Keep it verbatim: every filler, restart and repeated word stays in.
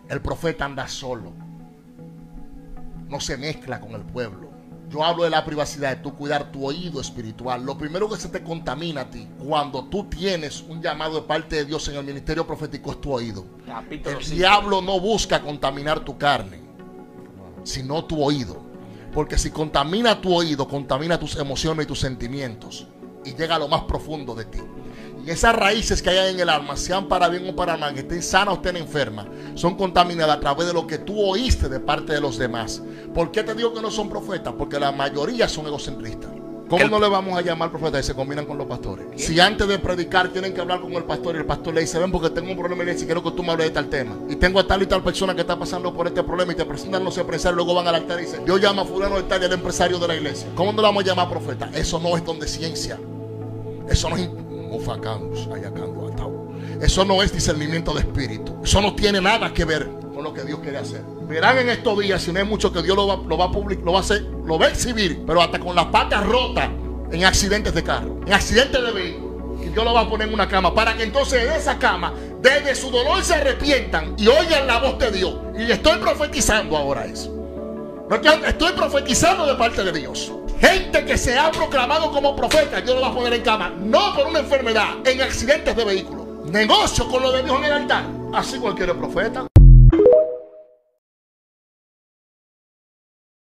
El profeta anda solo, no se mezcla con el pueblo. Yo hablo de la privacidad, de tú cuidar tu oído espiritual. Lo primero que se te contamina a ti cuando tú tienes un llamado de parte de Dios en el ministerio profético es tu oído. Capítulo El cinco. diablo no busca contaminar tu carne, sino tu oído. Porque si contamina tu oído, contamina tus emociones y tus sentimientos y llega a lo más profundo de ti. Y esas raíces que hay en el alma, sean para bien o para mal, que estén sanas o estén enfermas, son contaminadas a través de lo que tú oíste de parte de los demás. ¿Por qué te digo que no son profetas? Porque la mayoría son egocentristas. ¿Cómo no le vamos a llamar profetas y se combinan con los pastores? Si antes de predicar tienen que hablar con el pastor y el pastor le dice: ven, porque tengo un problema y quiero que tú me hables de tal tema, y tengo a tal y tal persona que está pasando por este problema, y te presentan los empresarios, luego van al altar y dicen: yo llamo a fulano de tal y el empresario de la iglesia. ¿Cómo no le vamos a llamar profeta? Eso no es don de ciencia. Eso no es Eso no es discernimiento de espíritu. Eso no tiene nada que ver con lo que Dios quiere hacer. Verán en estos días, si no es mucho, que Dios lo va, lo va a publicar, lo va a hacer, lo va a exhibir, pero hasta con las patas rotas en accidentes de carro, en accidentes de vehículo. Y Dios lo va a poner en una cama para que entonces en esa cama, desde su dolor, se arrepientan y oigan la voz de Dios. Y estoy profetizando ahora eso. No, estoy profetizando de parte de Dios. Gente que se ha proclamado como profeta, Dios lo va a poner en cama, no por una enfermedad, en accidentes de vehículo. Negocio con lo de Dios en el altar. Así cualquier profeta.